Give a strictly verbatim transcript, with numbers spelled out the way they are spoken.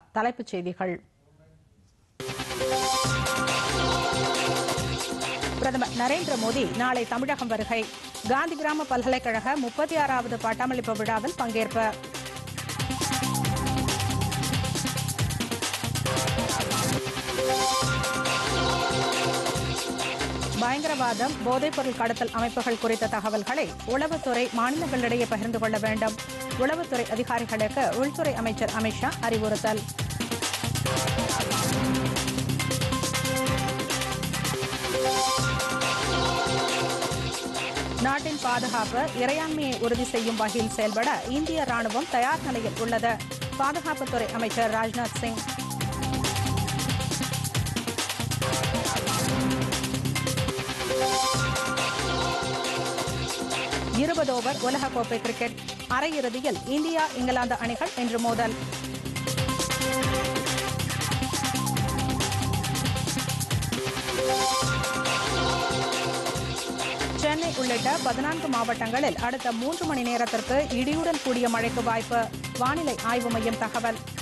தலைப்புச் செய்திகள். பிரதமர் நரேந்திர மோடி நாளை தமிழகம் வருகை. காந்தி கிராம பல்கலைக்கழக முப்பத்தி ஆறாவது பட்டமளிப்பு விழாவில் பங்கேற்பார். பயங்கரவாதம், போதைப்பொருள் கடத்தல் அமைப்புகள் குறித்த தகவல்களை உளவுத்துறை மாநிலங்களிடையே பகிர்ந்து கொள்ள வேண்டும். உளவுத்துறை அதிகாரிகளுக்கு உள்துறை அமைச்சர் அமித்ஷா அறிவுறுத்தல். நாட்டின் பாதுகாப்பு, இறையாண்மையை உறுதி செய்யும் வகையில் செயல்பட இந்திய ராணுவம் தயார் நிலையில் உள்ளது. பாதுகாப்புத்துறை அமைச்சர் ராஜ்நாத் சிங். இருபது ஓவர் உலகக்கோப்பை கிரிக்கெட் அரையிறுதியில் இந்தியா இங்கிலாந்து அணிகள் இன்று மோதல். சென்னை உள்ளிட்ட பதினான்கு மாவட்டங்களில் அடுத்த மூன்று மணி நேரத்திற்கு இடியுடன் கூடிய மழைக்கு வாய்ப்பு. வானிலை ஆய்வு மையம் தகவல்.